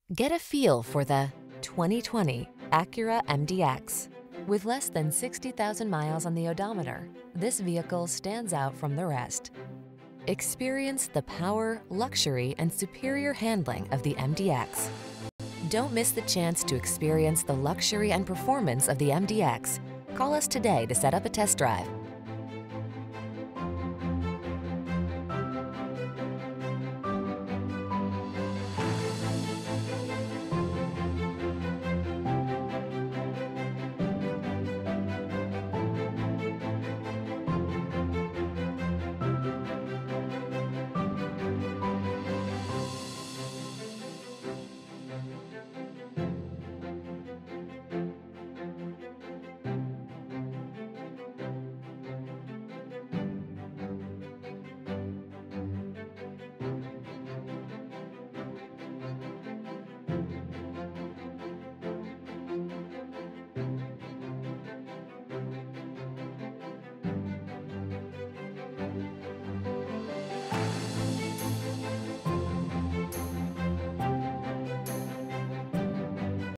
Get a feel for the 2020 Acura MDX. With less than 60,000 miles on the odometer, this vehicle stands out from the rest. Experience the power, luxury, and superior handling of the MDX. Don't miss the chance to experience the luxury and performance of the MDX. Call us today to set up a test drive.